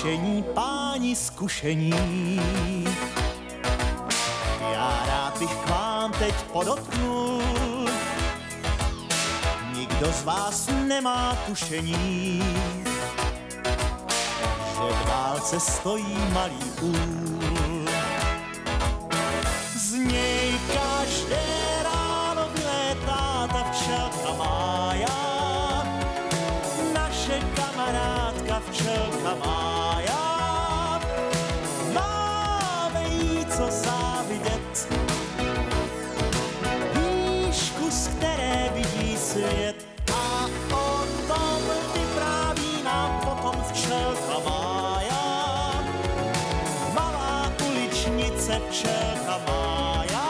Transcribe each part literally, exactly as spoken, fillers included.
Zkušení, páni zkušení. Já rád bych k vám teď podotknul, nikdo z vás nemá tušení, že v dálce stojí malý úl. Z něj každé ráno vylétá ta včelka Mája, naše kamarádka včelka Mája. Máme jí co závidět, výšku, z které vidí svět, a o tom vypráví nám potom včelka Mája, malá uličnice včelka Mája.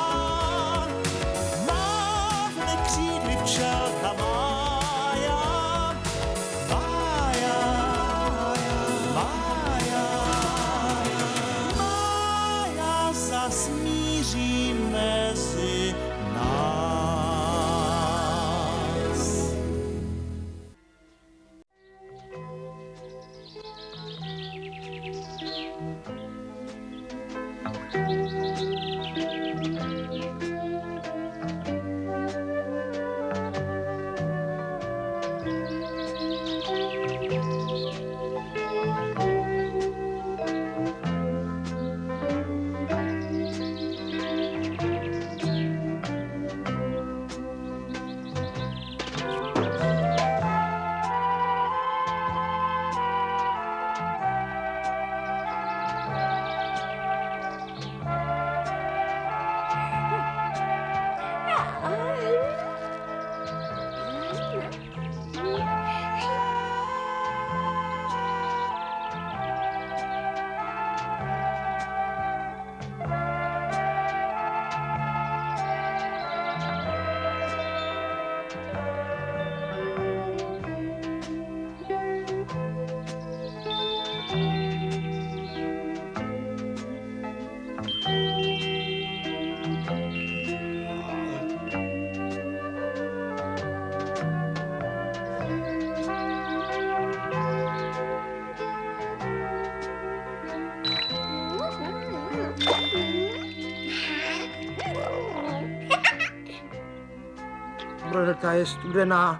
Mávne křídly včelka Mája, Mája, Mája, Mája zas míří mezi nás. Brdelka je studená.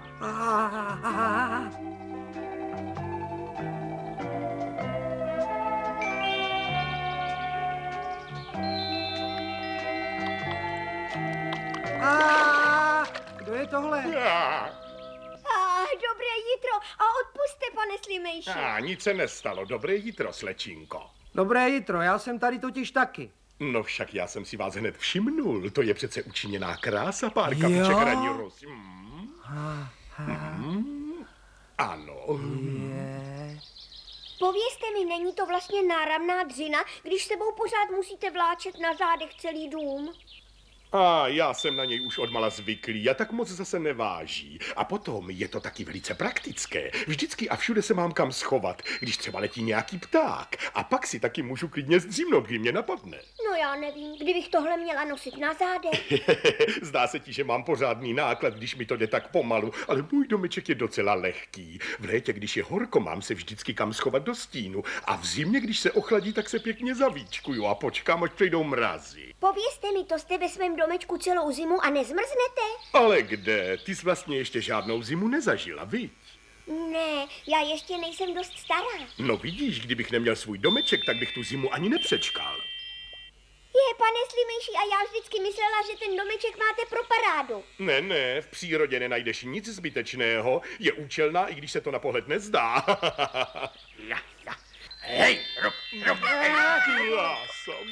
Kdo je tohle? Já. Ah, dobré jitro a odpusťte, pane Slimejši. A nic se nestalo, dobré jitro, slečinko. Dobré jitro, já jsem tady totiž taky. No však já jsem si vás hned všimnul, to je přece učiněná krása, pár kapiček ranní ros. Mm. Mm. Ano. Je. Povězte mi, není to vlastně náramná dřina, když sebou pořád musíte vláčet na zádech celý dům? A já jsem na něj už odmala zvyklý a tak moc zase neváží. A potom je to taky velice praktické. Vždycky a všude se mám kam schovat, když třeba letí nějaký pták. A pak si taky můžu klidně zdřímnout, kdy mě napadne. No já nevím, kdybych tohle měla nosit na zádech. Zdá se ti, že mám pořádný náklad, když mi to jde tak pomalu, ale můj domeček je docela lehký. V létě, když je horko, mám se vždycky kam schovat do stínu. A v zimě, když se ochladí, tak se pěkně zavíčkuju a počkám, až přijdou mrazy. Povězte mi, to jste ve svém domečku celou zimu a nezmrznete? Ale kde? Ty jsi vlastně ještě žádnou zimu nezažila, viď? Ne, já ještě nejsem dost stará. No vidíš, kdybych neměl svůj domeček, tak bych tu zimu ani nepřečkal. Je, pane Slimejši, a já vždycky myslela, že ten domeček máte pro parádu. Ne, ne, v přírodě nenajdeš nic zbytečného. Je účelná, i když se to na pohled nezdá. Ja, ja. Hej, rub, rub, hej. Lásam.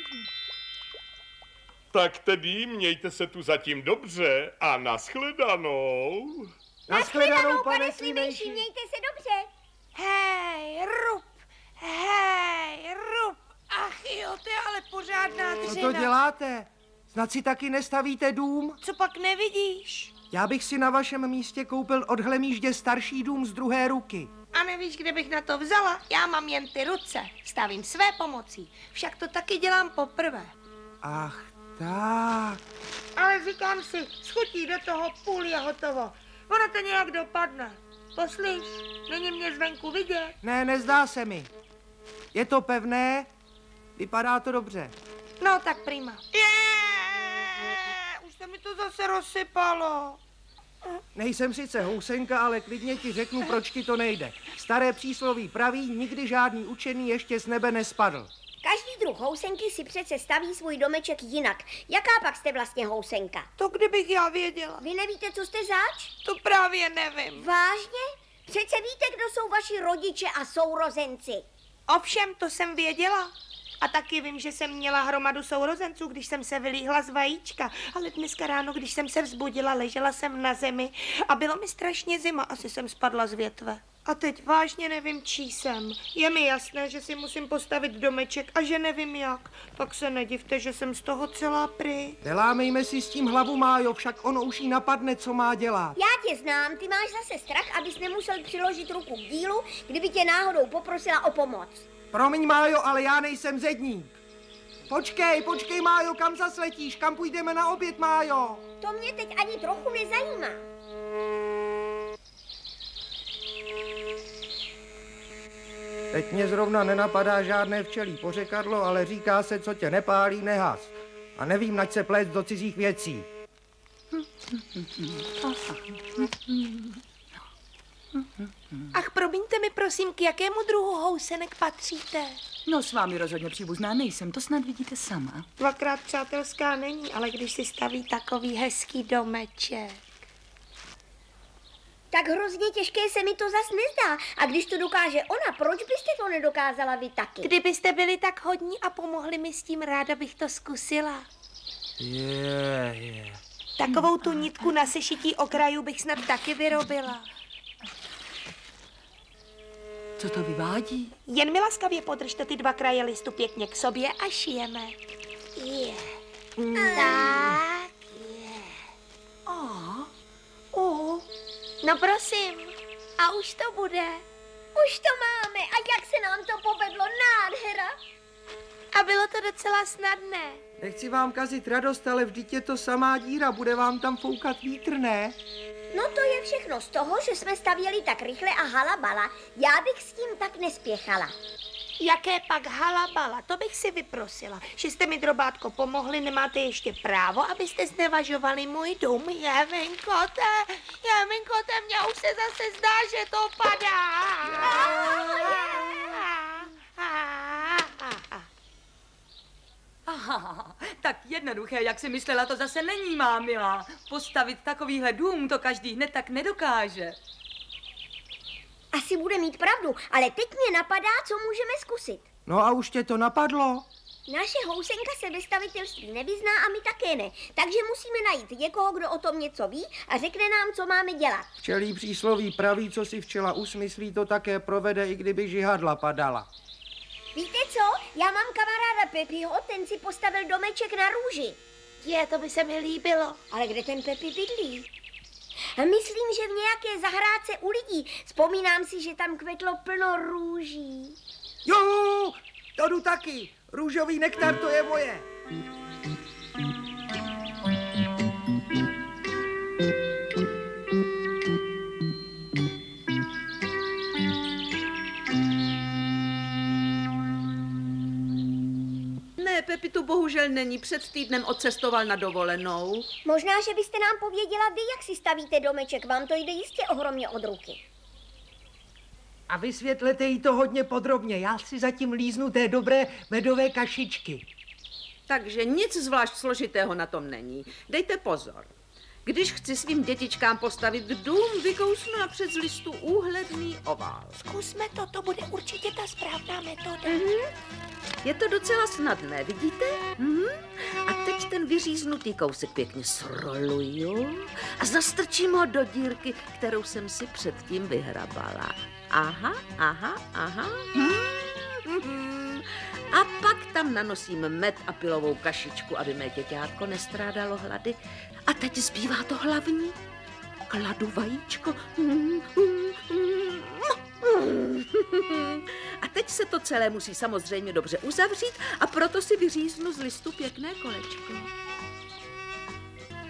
Tak tedy mějte se tu zatím dobře a nashledanou. Nashledanou, pane Slimejši, mějte se dobře. Hej, rub, hej, rub. Ach jo, to je ale pořádná Co dřina. to děláte? Snad si taky nestavíte dům? Co pak nevidíš? Já bych si na vašem místě koupil od Hlemíždě starší dům z druhé ruky. A nevíš, kde bych na to vzala? Já mám jen ty ruce. Stavím své pomocí. Však to taky dělám poprvé. Ach tak. Ale říkám si, schutí do toho půl je hotovo. Ono to nějak dopadne. Poslyš, není mě zvenku vidět. Ne, nezdá se mi. Je to pevné? Vypadá to dobře. No tak prima. Je, už se mi to zase rozsypalo. Nejsem sice housenka, ale klidně ti řeknu, proč ti to nejde. Staré přísloví praví, nikdy žádný učený ještě z nebe nespadl. Každý druh housenky si přece staví svůj domeček jinak. Jaká pak jste vlastně housenka? To kdybych já věděla. Vy nevíte, co jste zač? To právě nevím. Vážně? Přece víte, kdo jsou vaši rodiče a sourozenci. Ovšem, to jsem věděla. A taky vím, že jsem měla hromadu sourozenců, když jsem se vylíhla z vajíčka. Ale dneska ráno, když jsem se vzbudila, ležela jsem na zemi a bylo mi strašně zima. Asi jsem spadla z větve. A teď vážně nevím, čí jsem. Je mi jasné, že si musím postavit domeček a že nevím jak. Tak se nedivte, že jsem z toho celá pry. Nelámejme si s tím hlavu, Májo, však ono už jí napadne, co má dělat. Já tě znám, ty máš zase strach, abys nemusel přiložit ruku k dílu, kdyby tě náhodou poprosila o pomoc. Promiň, Májo, ale já nejsem zedník. Počkej, počkej, Májo, kam zas letíš? Kam půjdeme na oběd, Májo? To mě teď ani trochu nezajímá. Teď mě zrovna nenapadá žádné včelí pořekadlo, ale říká se, co tě nepálí, nehas. A nevím, nač se plést do cizích věcí. Ach, promiňte mi prosím, k jakému druhu housenek patříte? No, s vámi rozhodně příbuzná nejsem, to snad vidíte sama. Dvakrát přátelská není, ale když si staví takový hezký domeček. Tak hrozně těžké se mi to zas nezdá. A když to dokáže ona, proč byste to nedokázala vy taky? Kdybyste byli tak hodní a pomohli mi s tím, ráda bych to zkusila. Je, je. Takovou tu nitku na sešití okrajů bych snad taky vyrobila. Co to vyvádí? Jen mi laskavě podržte ty dva kraje listu pěkně k sobě a šijeme. Je. Tak je. A, Uh. No prosím. A už to bude. Už to máme a jak se nám to povedlo, nádhera. A bylo to docela snadné. Nechci vám kazit radost, ale vždyť je to samá díra, bude vám tam foukat vítr, ne? No to je všechno z toho, že jsme stavěli tak rychle a halabala. Já bych s tím tak nespěchala. Jaké pak halabala, to bych si vyprosila. Že jste mi, drobátko, pomohli, nemáte ještě právo, abyste znevažovali můj dům. Jevenkote, Jevenkote, mně už se zase zdá, že to padá. aha, tak jednoduché, jak si myslela, to zase není, má milá. Postavit takovýhle dům to každý hned tak nedokáže. Asi bude mít pravdu, ale teď mě napadá, co můžeme zkusit. No a už tě to napadlo? Naše housenka se ve stavitelství nevyzná a my také ne, takže musíme najít někoho, kdo o tom něco ví a řekne nám, co máme dělat. Včelí přísloví praví, co si včela usmyslí, to také provede, i kdyby žihadla padala. Víte co? Já mám kamaráda Pepiho, ten si postavil domeček na růži. Je, to by se mi líbilo. Ale kde ten Pepi bydlí? A myslím, že v nějaké zahrádce u lidí. Vzpomínám si, že tam kvetlo plno růží. Jo, to jdu taky. Růžový nektar, to je moje. Ne, Pepi tu bohužel není. Před týdnem odcestoval na dovolenou. Možná, že byste nám pověděla vy, jak si stavíte domeček. Vám to jde jistě ohromně od ruky. A vysvětlete jí to hodně podrobně. Já si zatím líznu té dobré medové kašičky. Takže nic zvlášť složitého na tom není. Dejte pozor. Když chci svým dětičkám postavit dům, vykousnu napřed z listu úhledný ovál. Zkusme to, to bude určitě ta správná metoda. Mm-hmm. Je to docela snadné, vidíte? Mm-hmm. A teď ten vyříznutý kousek pěkně sroluju a zastrčím ho do dírky, kterou jsem si předtím vyhrabala. Aha, aha, aha. Mm-hmm. A pak tam nanosím med a pilovou kašičku, aby mé děťátko nestrádalo hlady. A teď zbývá to hlavní. Kladu vajíčko. A teď se to celé musí samozřejmě dobře uzavřít a proto si vyříznu z listu pěkné kolečko.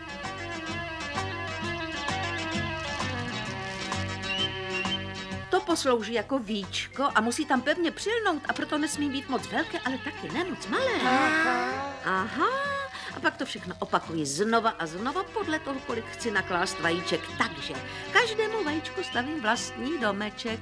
To poslouží jako víčko a musí tam pevně přilnout a proto nesmí být moc velké, ale taky ne moc malé. Aha. A pak to všechno opakuji znova a znova podle toho, kolik chci naklást vajíček. Takže každému vajíčku stavím vlastní domeček.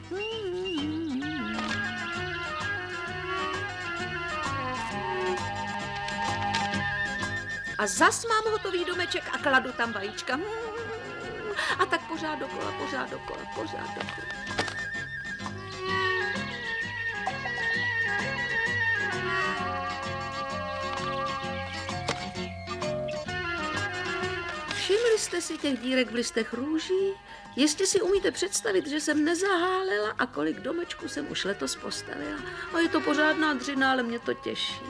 A zas mám hotový domeček a kladu tam vajíčka. A tak pořád dokola, pořád dokola, pořád dokola. Všimli jste si těch dírek v listech růží? Jestli si umíte představit, že jsem nezahálela a kolik domečků jsem už letos postavila. A je to pořádná dřina, ale mě to těší.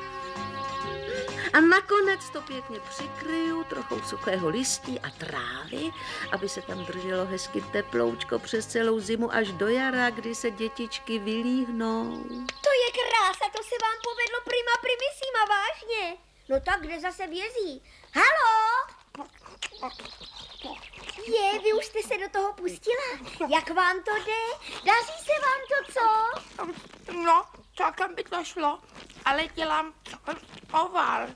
A nakonec to pěkně přikryju trochou suchého listí a trávy, aby se tam drželo hezky teploučko přes celou zimu až do jara, kdy se dětičky vylíhnou. To je krása, to se vám povedlo prima primissima, vážně. No tak kde zase vězí? Halo? Je, vy už jste se do toho pustila? Jak vám to jde? Daří se vám to, co? No, celkem by to šlo, ale dělám oval.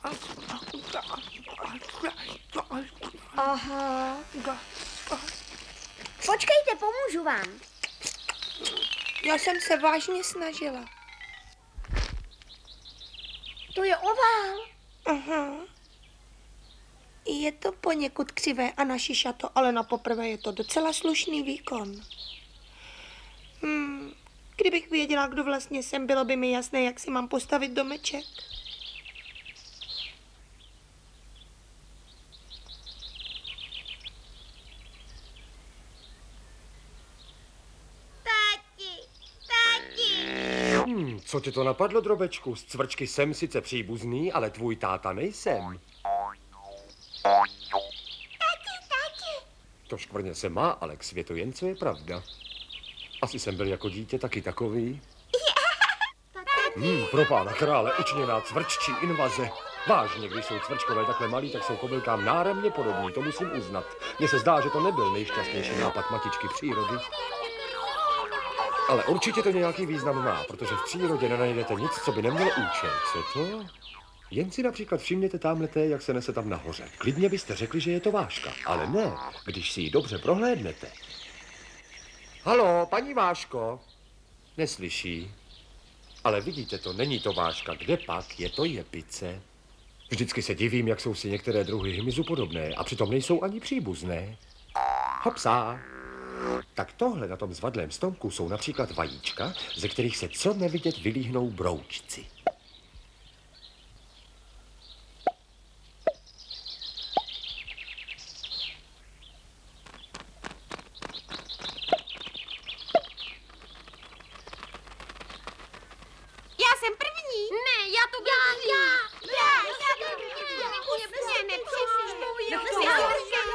Aha. Počkejte, pomůžu vám. Já jsem se vážně snažila. To je oval. Aha. Je to poněkud křivé a našišato, ale na poprvé je to docela slušný výkon. Hmm, kdybych věděla, kdo vlastně jsem, bylo by mi jasné, jak si mám postavit domeček. Tati, tati. Hmm, co ti to napadlo, drobečku? Z cvrčky jsem sice příbuzný, ale tvůj táta nejsem. Tati, tati. To škvrně se má, ale k světu jen co je pravda. Asi jsem byl jako dítě taky takový. Hmm, pro pána krále, učiněná cvrččí invaze. Vážně, když jsou cvrčkové takhle malí, tak jsou kobylkám náramně podobní, to musím uznat. Mně se zdá, že to nebyl nejšťastnější nápad matičky přírody. Ale určitě to nějaký význam má, protože v přírodě nenajdete nic, co by nemělo účel. Co to? Jen si například všimněte támhleté, jak se nese tam nahoře. Klidně byste řekli, že je to váška, ale ne, když si ji dobře prohlédnete. Halo, paní Váško. Neslyší. Ale vidíte to, není to váška, kde pak je to jepice. Vždycky se divím, jak jsou si některé druhy hmyzu podobné a přitom nejsou ani příbuzné. Hopsá. Tak tohle na tom zvadlém stonku jsou například vajíčka, ze kterých se co nevidět vylíhnou broučci. Já jsem první. Ne, já to já, já, já, já to mě, mě nepřemýšlím. Já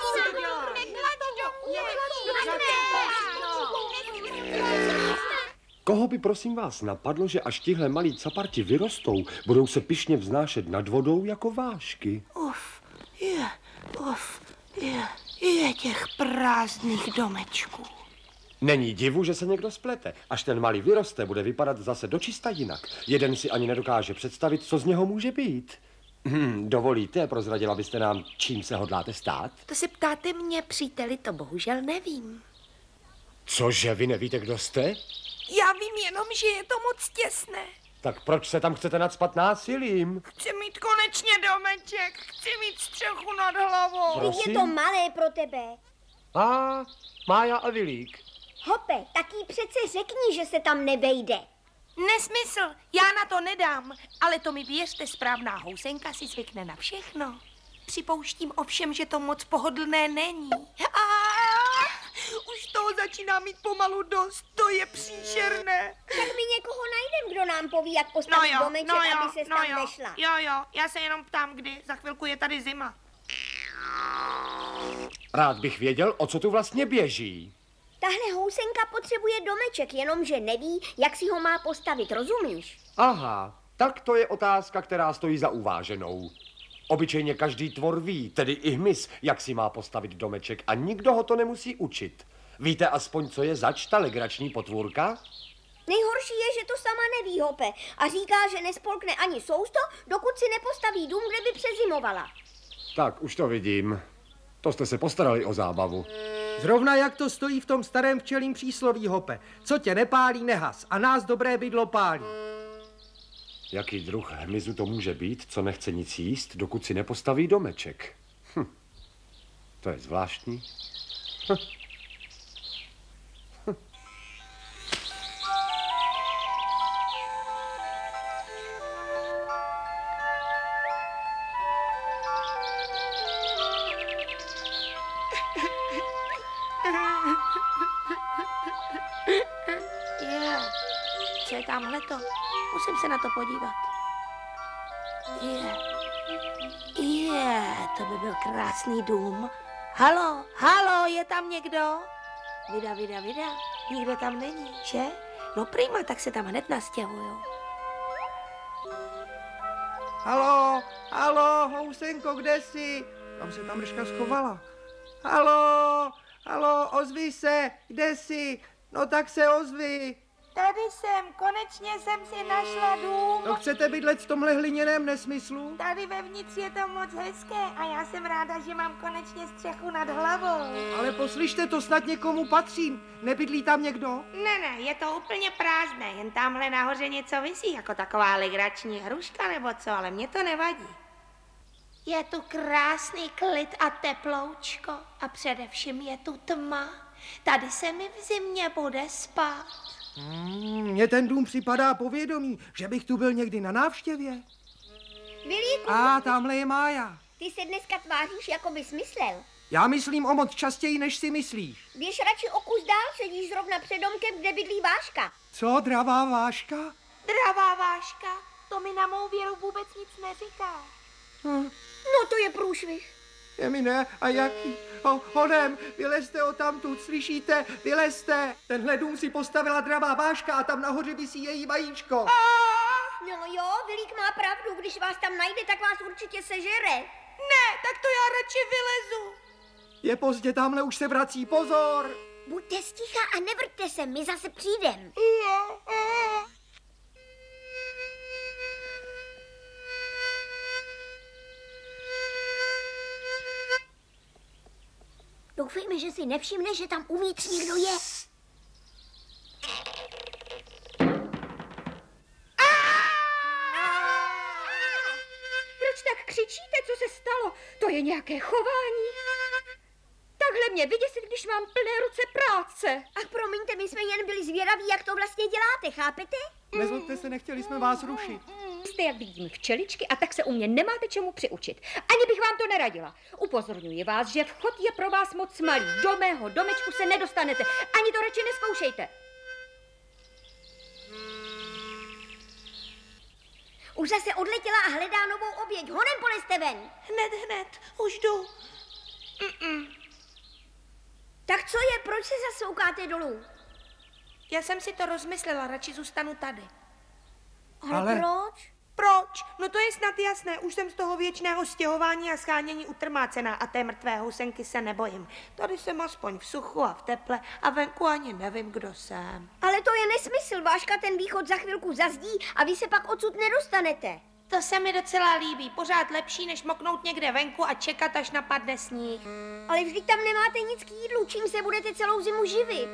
Koho by prosím vás napadlo, že až tihle malí caparti vyrostou, budou se pyšně vznášet nad vodou jako vášky? Uf, je, uf, je, je těch prázdných domečků. Není divu, že se někdo splete. Až ten malý vyroste, bude vypadat zase dočista jinak. Jeden si ani nedokáže představit, co z něho může být. Hm, dovolíte, prozradila byste nám, čím se hodláte stát? To se ptáte mě, příteli, to bohužel nevím. Cože, vy nevíte, kdo jste? Já vím jenom, že je to moc těsné. Tak proč se tam chcete nacpat násilím? Chci mít konečně domeček, chci mít střechu nad hlavou. Teď je to malé pro tebe. A, Mája a Vilík. Hope, tak jí přece řekni, že se tam nevejde. Nesmysl, já na to nedám, ale to mi věřte, správná housenka si zvykne na všechno. Připouštím ovšem, že to moc pohodlné není. A už toho začíná mít pomalu dost, to je příšerné. Tak my někoho najdem, kdo nám poví, jak postavit no jo, domeček, no jo, aby se no tam jo, nešla. Jo, jo, já se jenom ptám, kdy, za chvilku je tady zima. Rád bych věděl, o co tu vlastně běží. Tahle housenka potřebuje domeček, jenomže neví, jak si ho má postavit, rozumíš? Aha, tak to je otázka, která stojí za uváženou. Obyčejně každý tvor ví, tedy i hmyz, jak si má postavit domeček a nikdo ho to nemusí učit. Víte aspoň, co je zač ta legrační potvůrka? Nejhorší je, že to sama neví, Hope. A říká, že nespolkne ani sousto, dokud si nepostaví dům, kde by přezimovala. Tak, už to vidím. To jste se postarali o zábavu. Zrovna jak to stojí v tom starém včelím přísloví, Hope. Co tě nepálí, nehas. A nás dobré bydlo pálí. Jaký druh hmyzu to může být, co nechce nic jíst, dokud si nepostaví domeček? Hm. To je zvláštní. Hm. Hm. Je, co je tamhleto? Musím se na to podívat. Je, je, to by byl krásný dům. Halo, halo, je tam někdo? Vida, vida, vida, nikdo tam není, že? No prima, tak se tam hned nastěhuju. Halo, halo, housenko, kde jsi? Tam se tam Mrška schovala. Halo, halo, ozvi se, kde jsi? No tak se ozvi. Tady jsem, konečně jsem si našla dům. To chcete bydlet v tomhle hliněném nesmyslu? Tady vevnitř je to moc hezké a já jsem ráda, že mám konečně střechu nad hlavou. Ale poslyšte, to snad někomu patřím. Nebydlí tam někdo? Ne, ne, je to úplně prázdné, jen tamhle nahoře něco visí, jako taková legrační hruška nebo co, ale mě to nevadí. Je tu krásný klid a teploučko a především je tu tma. Tady se mi v zimě bude spát. Hmm, mně ten dům připadá povědomí, že bych tu byl někdy na návštěvě. Vilíku, A tamhle je Mája. ty se dneska tváříš, jako bys myslel. Já myslím o moc častěji, než si myslíš. Běž radši o kus dál, sedíš zrovna před domkem, kde bydlí Váška. Co, dravá Váška? Dravá Váška, to mi na mou věru vůbec nic neříká. Hm, No to je průšvih. je mi ne, a jaký? O, honem, vylezte odtamtud, slyšíte? Vylezte. Tenhle dům si postavila dravá Váška a tam nahoře visí její vajíčko. No jo, Vilík má pravdu, když vás tam najde, tak vás určitě sežere. Ne, tak to já radši vylezu. Je pozdě, tamhle už se vrací, pozor. Buďte sticha a nevrťte se, my zase přijdem. Doufejme, že si nevšimne, že tam uvnitř někdo je. Proč tak křičíte? Co se stalo? To je nějaké chování. Takhle mě vyděsit, když mám plné ruce práce. Ach, promiňte, my jsme jen byli zvědaví, jak to vlastně děláte, chápete? Nezlobte se, nechtěli jsme vás rušit. Jste, jak vidím, včeličky a tak se u mě nemáte čemu přiučit. Ani bych vám to neradila. Upozorňuji vás, že vchod je pro vás moc malý. Do mého domečku se nedostanete. Ani to radši neskoušejte. Už zase odletěla a hledá novou oběť. Honem polezte ven. Hned, hned, už jdu. Mm-mm. Tak co je, proč se zasoukáte dolů? Já jsem si to rozmyslela, radši zůstanu tady. Ale, Ale- proč? Proč? No to je snad jasné, už jsem z toho věčného stěhování a schánění utrmácená a té mrtvé housenky se nebojím. Tady jsem aspoň v suchu a v teple a venku ani nevím, kdo jsem. Ale to je nesmysl, Váška ten východ za chvilku zazdí a vy se pak odsud nedostanete. To se mi docela líbí, pořád lepší, než moknout někde venku a čekat, až napadne sníh. Ale vždyť tam nemáte nic k jídlu, čím se budete celou zimu živit.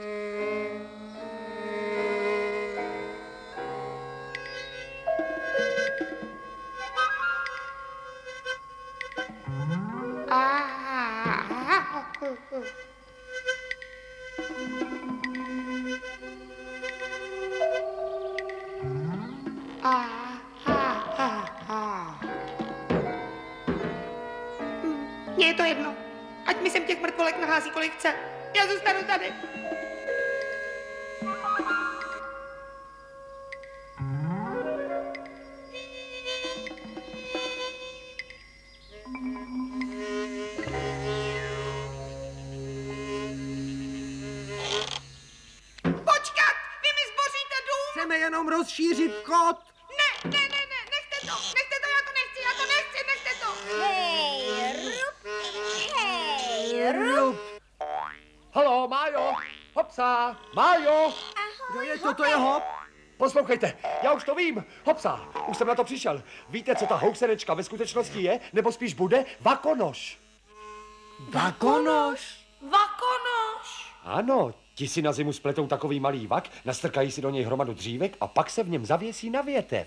Mně je to jedno. Ať mi sem těch mrtvolek nahází, kolik chce. Já zůstanu tady. Počkat! Vy mi zboříte dům! Chceme jenom rozšířit vchod. Ne, ne, ne, ne, nechte to! Nechte to, já to nechci, já to nechci, nechte to! Hej, rup, hej, rup. Halo, Májo, Hopsa, Májo! Kdo je to, to je hop? Poslouchejte, já už to vím. Hopsa, už jsem na to přišel. Víte, co ta housenečka ve skutečnosti je? Nebo spíš bude? Vakonoš. Vakonoš? Vakonoš. Ano, ti si na zimu spletou takový malý vak, nastrkají si do něj hromadu dřívek a pak se v něm zavěsí na větev.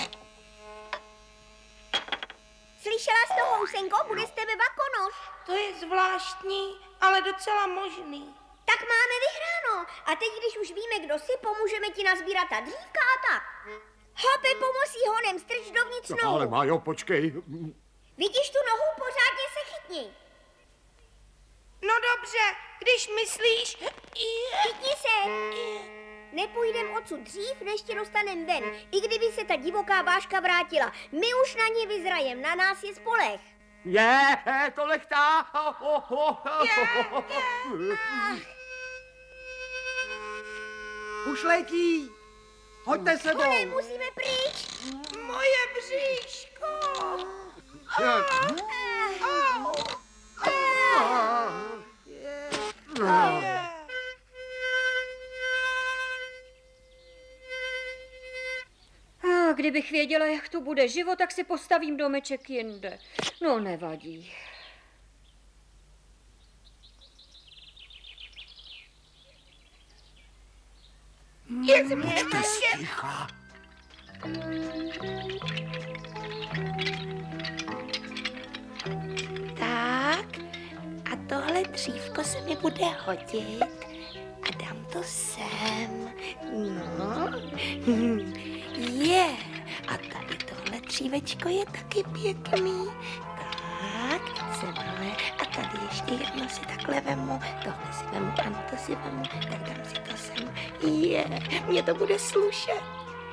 Slyšela jsi to, Housenko? Bude z tebe Vakonoš. To je zvláštní, ale docela možný. Tak máme vyhráno. A teď, když už víme, kdo si, pomůžeme ti nazbírat ta dřívka a tak. Hope, pomocí honem, strč dovnitř No, nohu. ale Májo, počkej. Vidíš tu nohu? Pořádně se chytni. No dobře, když myslíš... Chytni se. Nepůjdem odsud dřív, než tě dostanem ven. I kdyby se ta divoká váška vrátila. My už na ní vyzrajem, na nás je spolech. Je, to lechtá. Už letí. Hoďte se dolů. Hone, musíme pryč. Moje bříško. A kdybych věděla, jak tu bude život, tak si postavím domeček jinde. No, nevadí. Buďte ticha. Tak, a tohle dřívko se mi bude hodit a dám to sem. No, je. A tady tohle dřívečko je taky pěkný. Tak, semhle. A tady ještě jedno si takhle vemu. Tohle si vemu, a to si vemu. Tak dám si to sem. Je, mně to bude slušet.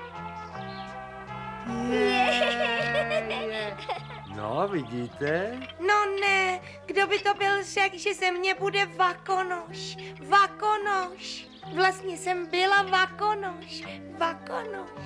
No, vidíte? No ne, kdo by to byl řekl, že ze mě bude Vakonoš. Vakonoš. Vlastně jsem byla Vakonoš. Vakonoš.